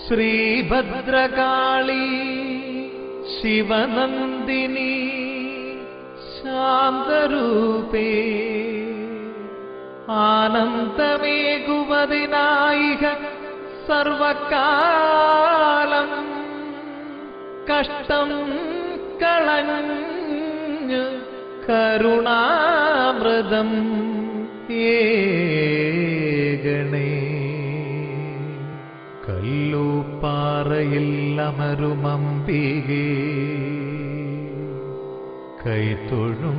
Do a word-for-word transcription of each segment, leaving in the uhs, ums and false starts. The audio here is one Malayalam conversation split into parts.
ശ്രീഭദ്രകാളി ശിവനന്ദിനി ശാന്തരൂപേ ആനന്ദമേകുവതിനായിക സർവകാലം കഷ്ടം കളഞ്ഞ് കരുണാമൃതം ഏകണേ. കല്ലൂപ്പാറയിൽ അമരുമമ്പികേ കൈത്തൊഴും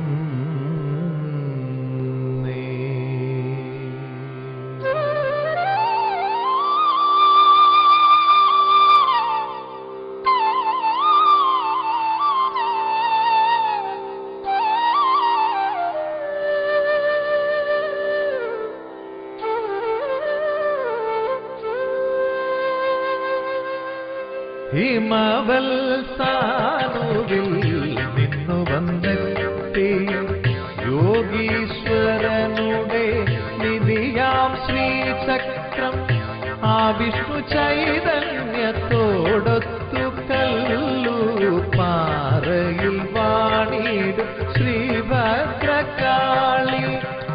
ഹിമവത്സാനുവിൽ നിന്നു വന്നെത്തി യോഗീശ്വരനുടെ നിധിയാം ശ്രീചക്രം ആ വിഷ്ണു ചൈതന്യത്തോടൊത്തു കല്ലൂപ്പാറയിൽ വാണിടും ശ്രീഭദ്രകാളി.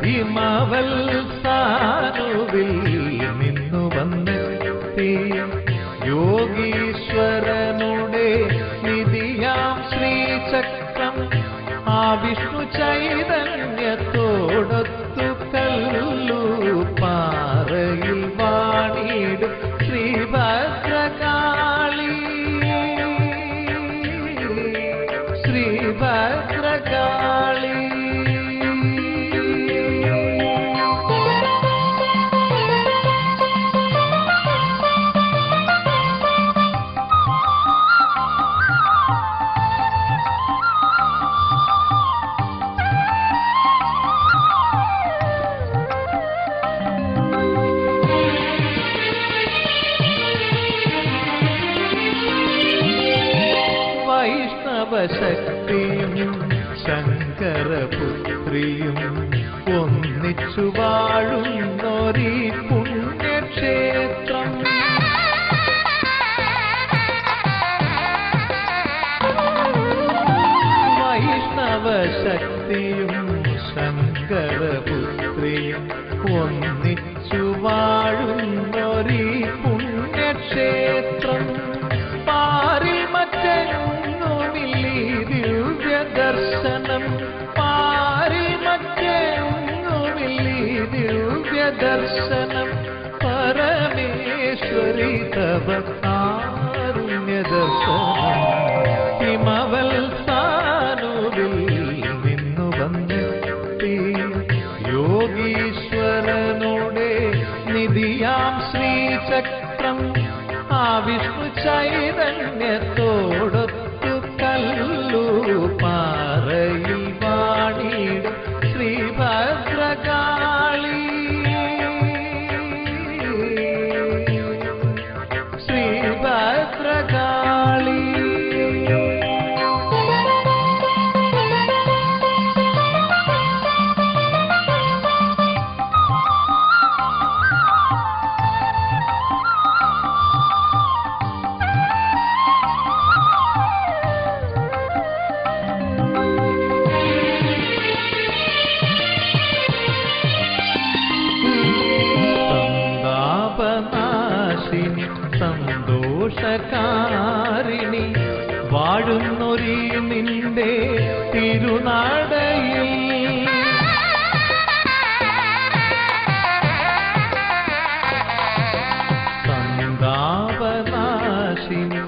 ഹിമവത്സാനുവിൽ നിന്നു വന്നെത്തി യോഗീശ്വരനുടെ നിധിയാം ശ്രീചക്രം ആ വിഷ്ണു ചൈതന്യത്തോടൊത്തു കല്ലൂപ്പാറയിൽ വാണിടും ശ്രീഭദ്രകാളി. ശ്രീഭദ്രകാളി ശക്തിയും ശങ്കരപുത്രിയും ഒന്നിച്ചു വാഴുന്നൊരീ പുണ്യക്ഷേത്രം. വൈഷ്ണവശക്തിയും ശങ്കരപുത്രിയും ഒന്നിച്ചു വാഴുന്നൊരീ പുണ്യക്ഷേത്രം. പാരിൽ മറ്റെങ്ങുമില്ലീ ദിവ്യദർശനം, പാരിൽ മറ്റെങ്ങുമില്ലീ ദിവ്യദർശനം. പരമേശ്വരി തവ കാരുണ്യദർശനം. ഹിമവത്സാനുവിൽ നിന്നു വന്നെത്തി യോഗീശ്വരനുടെ നിധിയാം ശ്രീചക്രം ആ വിഷ്ണു ചൈതന്യത്തോടൊത്തു കല്ലൂപ്പാറയിൽ വാണിടും ശ്രീഭദ്രകാളി. ശ്രീഭദ്രകാളി സന്തോഷകാരിണി വാഴുന്നൊരീ നിന്റെ തിരുനാടയിൽ സന്താപനാശിനി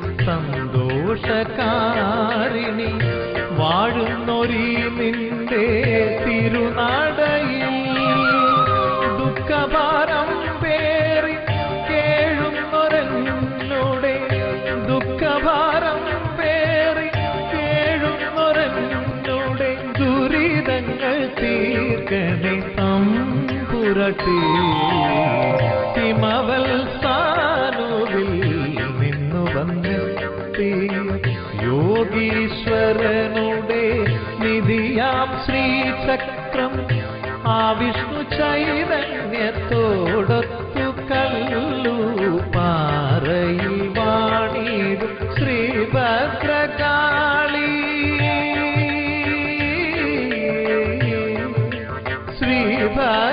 സന്തോഷകാരിണി വാഴുന്നൊരീ നിന്റെ തിരുനാടയിൽ ദുഃഖഭാരം പേറി കേഴുന്നൊരെന്നുടെ ദുഃഖഭാരം പേറി കേഴുന്നൊരെന്നുടെ ദുരിതങ്ങൾ തീർക്കണേ തമ്പുരട്ടി. ഹിമവത്സാനുവിൽ നിന്നു വന്നെത്തി യോഗീശ്വരനുടെ നിധിയാം ശ്രീചക്രം ആ വിഷ്ണു ചൈതന്യത്തോടൊത്തു കല്ലൂപ്പാറയിൽ ശ്രീഭാഗ്യവതിയായി